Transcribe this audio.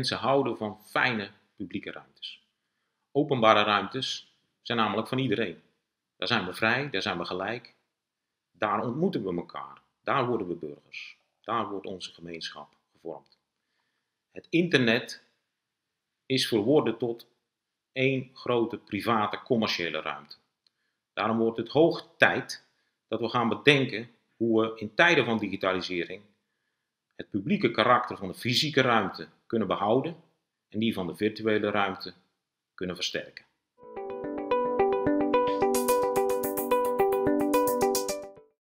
Mensen houden van fijne publieke ruimtes. Openbare ruimtes zijn namelijk van iedereen. Daar zijn we vrij, daar zijn we gelijk. Daar ontmoeten we elkaar. Daar worden we burgers. Daar wordt onze gemeenschap gevormd. Het internet is verworden tot één grote private commerciële ruimte. Daarom wordt het hoog tijd dat we gaan bedenken hoe we in tijden van digitalisering het publieke karakter van de fysieke ruimte kunnen behouden en die van de virtuele ruimte kunnen versterken.